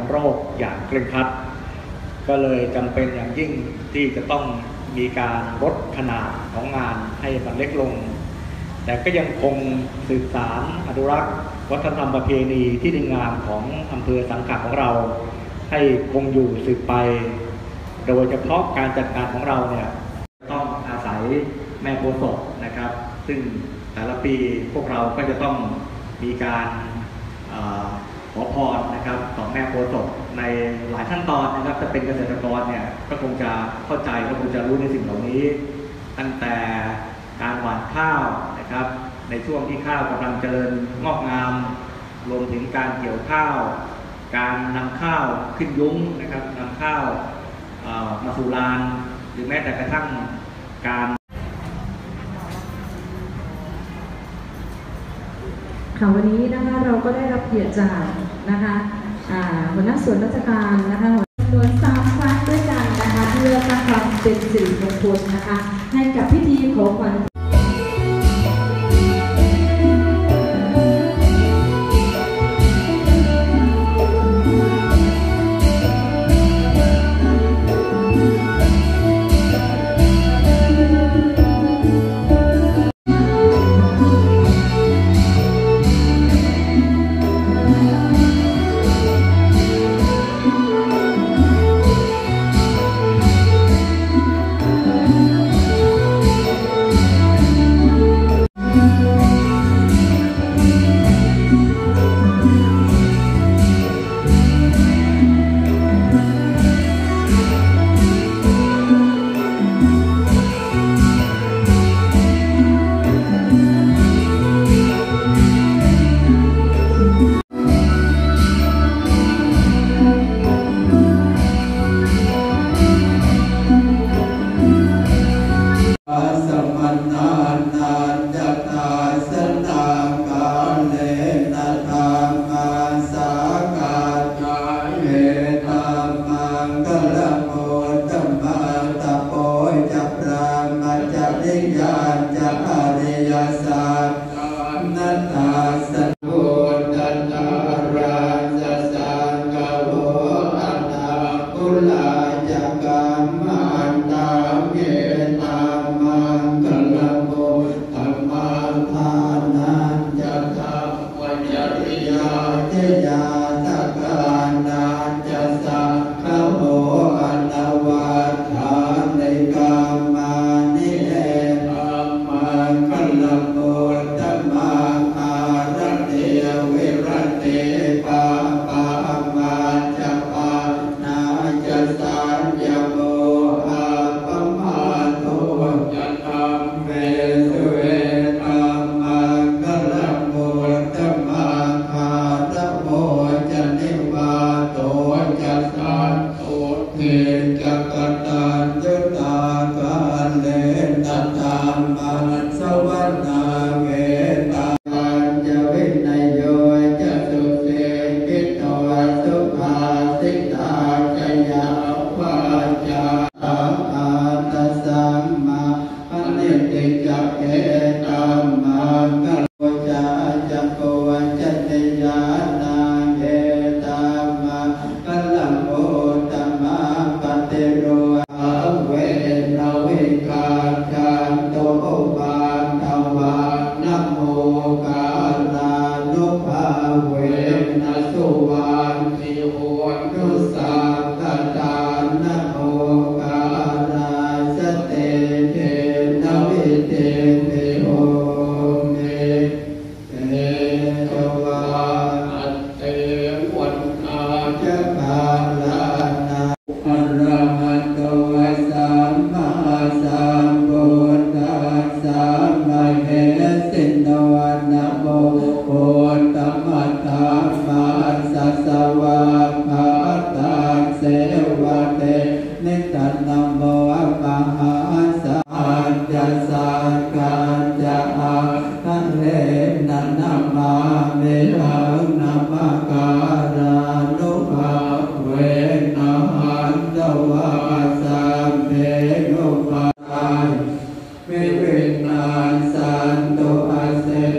โรคอย่างเคร่งครัดก็เลยจำเป็นอย่างยิ่งที่จะต้องมีการลดขนาดของงานให้มันเล็กลงแต่ก็ยังคงสืบสานอนุรักษ์วัฒนธรรมประเพณีที่ดีงามของอำเภอสังขะของเราให้คงอยู่สืบไปโดยเฉพาะการจัดการของเราเนี่ยต้องอาศัยแม่โพธิ์ศพนะครับซึ่งแต่ละปีพวกเราก็จะต้องมีการขอพรนะครับของแม่โพธิ์ศพในหลายขั้นตอนนะครับจะเป็นเกษตรกรเนี่ยก็คงจะเข้าใจและคงจะรู้ในสิ่งเหล่านี้ตั้งแต่การหว่านข้าวนะครับในช่วงที่ข้าวกำลังเจริญงอกงามรวมถึงการเกี่ยวข้าวการนำข้าวขึ้นยุ้งนะครับนำข้าวมาสู่ลานหรือแม้แต่กระทั่งการค่ะวันนี้นะคะเราก็ได้รับเกียรติจากนะคะหัวหน้าส่วนราชการนะคะจำนวน3 ครั้งด้วยกันนะคะเพื่อสร้างความเป็นสิริมงคลนะคะให้กับพิธีขอขวัญ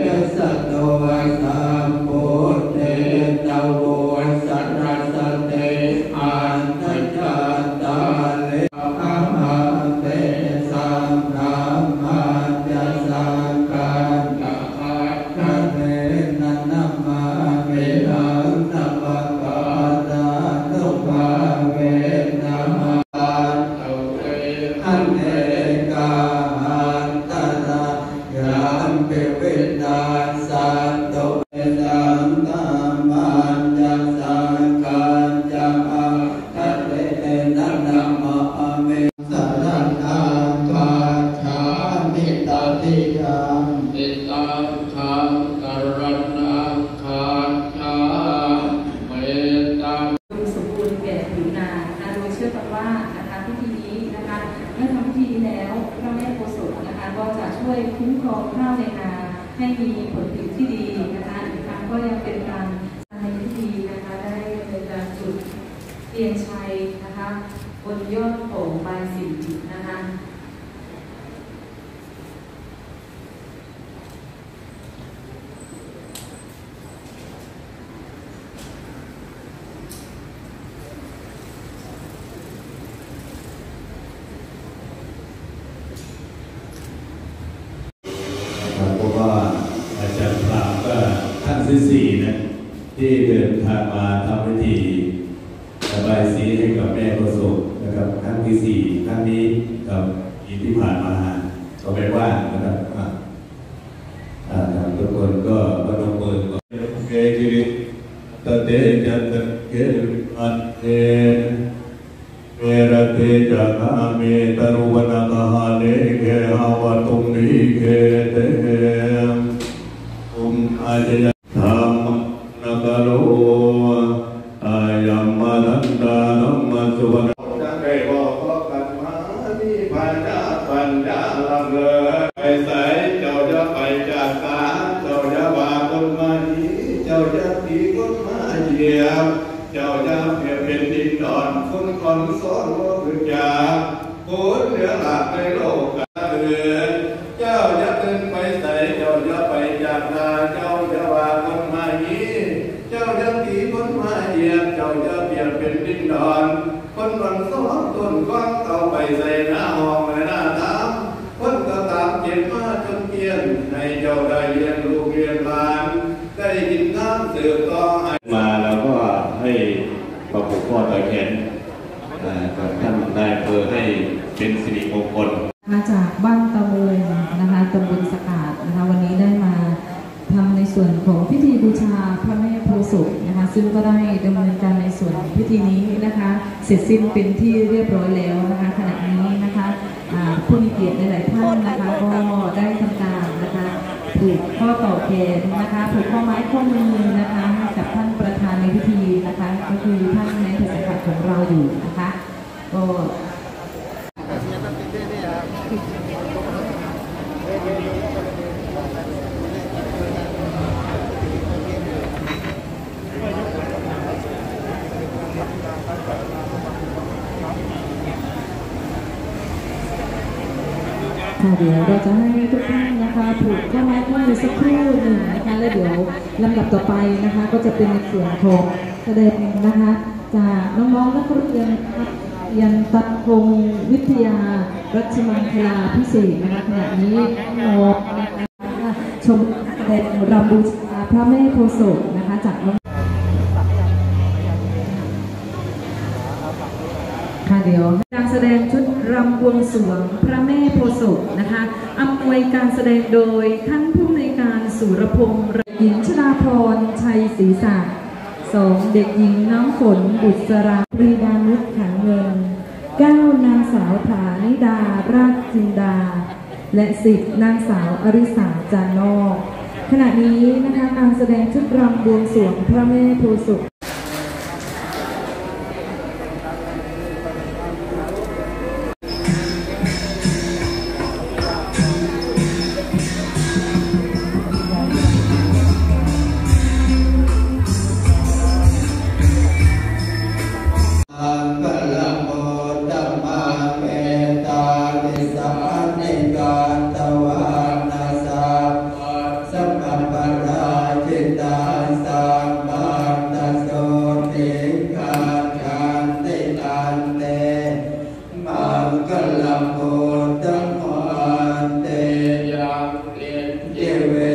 สัตโตสัมโพธิเตตโวสัตรสเตช่วยคุ้มครองข้าวในนาให้มีผลผลิตที่ดีนะคะอีกครั้งก็ยังเป็นการในพิธีนะคะได้เป็นการจุดเทียนชัยนะคะบนยอดโป่งบายสีนะคะเพราะว่าอาจารย์พรามก็ท่านที่สี่นะที่เดินทางมาทำพิธีระบายสีให้กับแม่ประสบนะครับครั้งที่สี่ครั้งนี้กับอีกที่ผ่านมาก็ไม่ว่างนะครับทุกคนก็ประนมมือก่อนเกจิริตเตจันตเกริอันเทเมรเตจักาเมตรุวนาคาเลเกหาวตุมนิเกเตอาจยธรรมนักโลอายัมมาลันดานัมมาสุวรรณจังเกบอกกันมามีปัญญาลังเลยไปใส่เจ้าจะไปจากสาเจ้าจะว่าคนมาหีเจ้าจะตีคนมาเหยียบเจ้าจะเปลี่ยนเป็นดินดอนคนก่อนสอนว่าคือจ่าคนเหลือหลักในโลกกันเรือนเจ้าจะเดินไปใส่เจ้าจะไปจากนาเจ้าจะว่าคนมาหีเจ้าจะตีคนมาเหยียบเจ้าจะเปลี่ยนเป็นดินดอนคนก่อนสอนต้นก้อนเอาไปใส่หน้าห้องในหน้าตามคนก็ตามเจ็บมาจนเกียนให้เจ้าได้เรียนลูกเรียนหลานได้ยินน้ำสืบต่อมาแล้วก็ให้พระผูกข้อต่อแขนกับท่านนายอำเภอให้เป็นสิริมงคลมาจากบ้านตะมูนะคะตำบลสกาดนะคะวันนี้ได้มาทำในส่วนของพิธีบูชาพระแม่โพธิ์ศพนะคะซึ่งก็ได้ดำเนินการในส่วนพิธีนี้นะคะเสร็จสิ้นเป็นที่เรียบร้อยแล้วนะคะขณะนี้นะคะผู้มีเกียรติหลายๆท่านนะคะก็ได้ทำการนะคะผูกข้อต่อแขนนะคะผูกข้อไม้ข้อมือนะคะกับท่านประธานในพิธีนะคะก็คือท่านนายเทศกิจของเราอยู่นะคะก็เดี๋ยวเราจะให้ทุกท่านนะคะผูกข้อไม้ข้อมือสักครู่หนึ่งนะคะแล้วเดี๋ยวลำดับต่อไปนะคะก็จะเป็นในส่วนของแสดงนะคะจากน้องๆนักเรียนยันตัดพงวิทยารัชมังคลาพิเศษนะคะขณะนี้น้องนะคะชมแสดงรำบูชาพระแม่โพธิ์ศพนะคะจากน้องเดี๋ยวการแสดงชุดรำบวงสรวงพระแม่โพธิ์ศพนะคะอำนวยการแสดงโดยท่านผู้อำนวยการสุรพงษ์หญิงชลาพรชัยศรีศักดิ์2เด็กหญิงน้ำฝนบุษราปรีดานุชขันเงิน9นางสาวฐานิดาราชจินดาและ10นางสาวอริสาจานนอกขณะนี้นะคะการแสดงชุดรำบวงสรวงพระแม่โพธิ์ศพเว